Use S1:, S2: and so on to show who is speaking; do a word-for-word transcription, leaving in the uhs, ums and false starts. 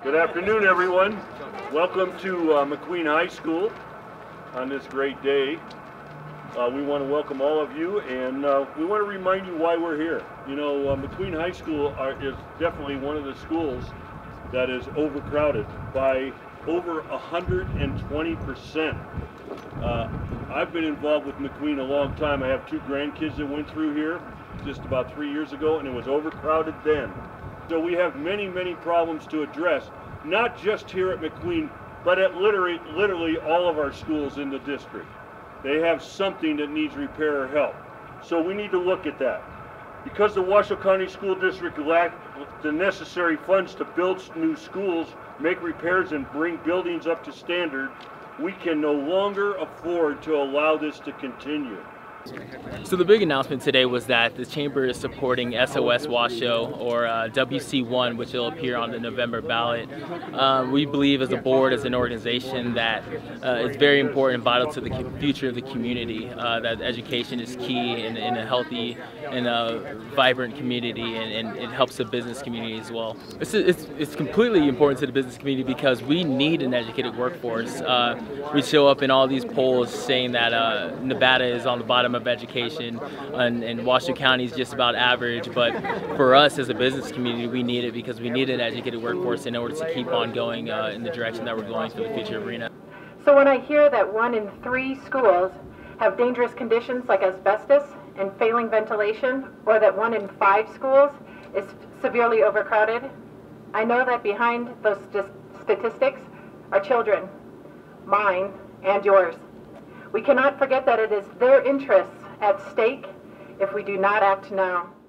S1: Good afternoon, everyone. Welcome to uh, McQueen High School on this great day. Uh, we want to welcome all of you, and uh, we want to remind you why we're here. You know, uh, McQueen High School are, is definitely one of the schools that is overcrowded by over one hundred twenty percent. Uh, I've been involved with McQueen a long time. I have two grandkids that went through here just about three years ago, and it was overcrowded then. So we have many, many problems to address, not just here at McQueen, but at literally, literally all of our schools in the district. They have something that needs repair or help. So we need to look at that. Because the Washoe County School District lacked the necessary funds to build new schools, make repairs, and bring buildings up to standard, we can no longer afford to allow this to continue.
S2: So the big announcement today was that the Chamber is supporting S O S Washoe, or uh, W C one, which will appear on the November ballot. Uh, we believe as a board, as an organization, that uh, it's very important and vital to the future of the community, uh, that education is key in, in a healthy and a vibrant community, and, and it helps the business community as well. It's, it's, it's completely important to the business community because we need an educated workforce. Uh, we show up in all these polls saying that uh, Nevada is on the bottom of education, and, and Washoe County is just about average, but for us as a business community, we need it because we need an educated workforce in order to keep on going uh, in the direction that we're going for the future of Reno.
S3: So when I hear that one in three schools have dangerous conditions like asbestos and failing ventilation, or that one in five schools is severely overcrowded, I know that behind those st statistics are children, mine and yours. We cannot forget that it is their interests at stake if we do not act now.